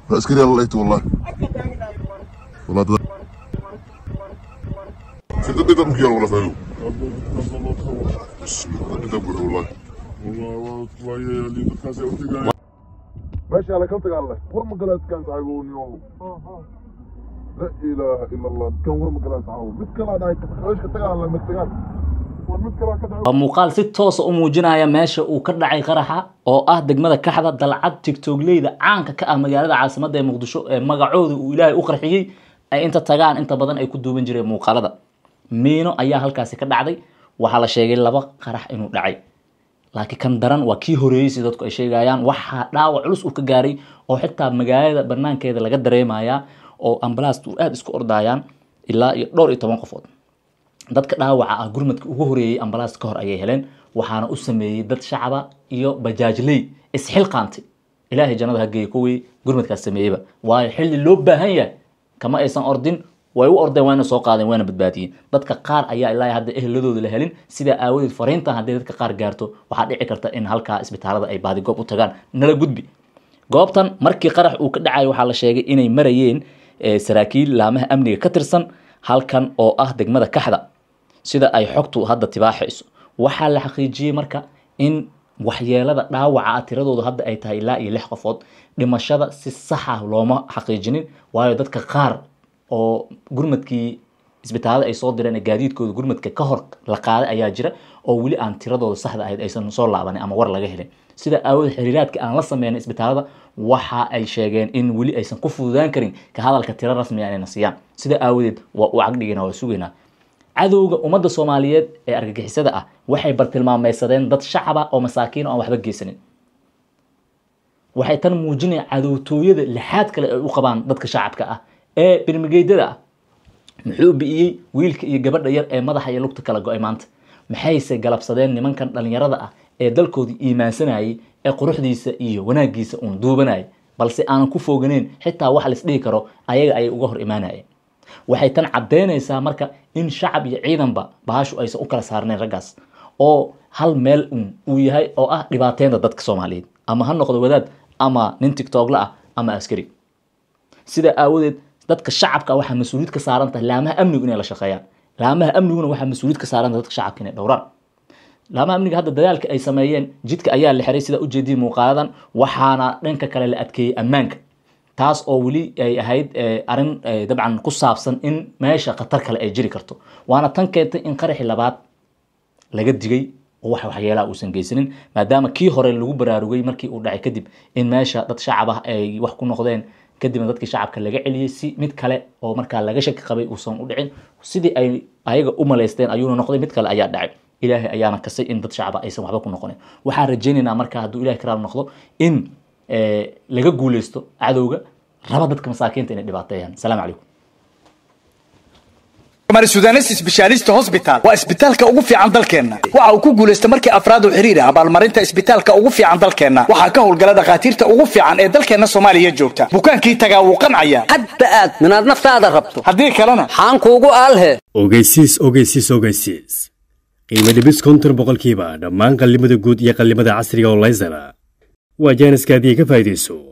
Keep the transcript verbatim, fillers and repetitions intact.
عسكري الله لقيته والله والله تد... انت تقدر مكيال والله فاهم بسم الله تدبر والله والله والله اللي دكاسي وتقال ماشي على كم تقال ورم قلت كان تعيقون يوم لا اله الا الله كان ورم قلت تعاون مثل هذا ايش تقال مثل waa muuqaal si toos ah u muujinaya meesha uu ka dhacay qaraxa oo ah degmada Kaxda dalcad TikTokleyda caanka ka ah magaalada caasimadda ee Muqdisho ee magacooda uu Ilaahay u qarxiyay ay inta tagaan inta badan ay ku duuban jireen muuqaalada miino ayaa halkaasi ka dhacday waxa la sheegay laba qarax inuu dhacay laakiin kan daran waa kii horeeyay dadku ay sheegayaan waxa dhaawac culus uu ka gaaray oo xitaa magaalada banaankeeda laga dareemaya oo ambulance uu aad isku ordayaan ilaa iyo dhowr iyo toban qofood dadka dhaawaca ah gurmadka ugu horeeyay ambulance ka hor ayay heleen waxaana u sameeyay dad shacaba iyo bajaajley isxil qaantay ilaahay jannada ha geeyo kuwii gurmadkaas sameeyayba waayo xilli loo baahan yahay kama aysan ordin way u ordeen wayna soo qaadeen wayna badbaadiyeen dadka qaar ayaa ilaahay hadda ehladooda la helin sida aawadeed fariinta haddii dadka qaar gaarto waxa dhici karta in halka isbitaalada ay baadi goob u tagaan nala gudbi goobtan markii qarax uu ka dhacay waxa la sheegay inay marayeen saraakiil laamaha amniga ka tirsan halkan oo ah degmada Kaxda sida ay xogtu hadda tibaaxayso waxa la xaqiijiyay marka in waxyeelada dhaawaca tiradoodu hadda ay tahay ilaa iyo lix qofood dhimashada si sax ah looma xaqiijinin waayo dadka qaar oo gurmadkii isbitaalada ay soo direen gaadiidkooda gurmadka ka hor la qaaday ayaa jira oo wali aan tiradooda saxda ahayd aysan soo laaban ama war laga helin sida aawad xiriiraadka aan la sameeyay isbitaalada waxa ay sheegeen in wali aysan ku fududaan karin ka hadalka tiro rasmi ah inay siiyaan sida aawadeed waa u caqdigina waa sugeynaa cadowga ummadda Soomaaliyeed ee argagixisada ah waxay bartilmaameeysadeen dad shacab ah oo masaakiin oo waxba geysanin waxay tan muujinayaan cadowtooyada lixaad kale ay u qabaan dadka shacabka ah ee birmigeydada muxuu biyay wiilka iyo gabadha yar ee madaxa iyo lugta kala go'ay maanta maxayse galabsadeen nimankan dhalinyarada ah ee dalkoodii iimaansanayay ee quruxdiisa iyo wanaagiisa uun duubanay balse aan ku foganeyn xitaa wax la isdhihi karo ayaga ay uga hor iimaanayeen waxay tan cadeynaysaa marka in shacab iyo ciidanba baashu aysan u kala saarneen ragaas oo hal meel uu yahay oo ah dhibaateynta dadka Soomaaliyeed ama ha noqdo wadaad ama nin TikTok la ah ama askari sida aawadeed dadka shacabka waxa mas'uuliyad ka saaran tahay laamaha amniga inay la shaqeeyaan laamaha amniguna waxa mas'uuliyad ka saaran dadka shacabka inay dhowraan laamaha amniga hadda dadaalka ay sameeyeen jidka ayaa la xiray sida u jeediyay muuqaaladan waxaana dhanka kale la adkeeyay ammaanka taas oo wali ay ahayd arin dabcan ku saabsan in meesha khatar kale ay jiri karto waana tan keentay in qaraxi labaad laga digay oo wax waxyeelaa uusan geysanin maadaama kii hore lagu baraarugay markii uu dhacay kadib in meesha dad shacab ah ay wax ku noqdeen kadibna dadkii shacabka laga celiyay si mid kale oo markaa laga shaki qabay uusan u dhicin sidii ay ayaga u maleysteen ayuuna noqday mid kale ayaa dhacay ilaahay ayaana kasay in dad shacab aysan waxba ku noqonin waxaan rajaynaynaa markaa hadduu ilaahay karaam noqdo in laga guuleysto cadowga raba dadka masaakiinta inay dhibaateeyaan salaam calaykum Mari Sudanes Specialist Hospital waa isbitaalka ugu fiican dalkeena waxa uu ku guuleystay markii afraad u xiriir ah abaalmarinta isbitaalka ugu fiican dalkeena waxa ka howlgala dhaqaatiirta ugu fiican ee dalkeena Soomaaliya joogta bukaankii tagaa wuu qancaya hadda aad minaad naftaada rabto hadii kalena xaan kuugu aalhe ogeysiis ogeysiis ogeysiis qiimo dhibis konton boqolkiiba dhammaan qallimada guud iyo qallimada casriga oo laysara waa jaaniskaadii ka faa'iideyso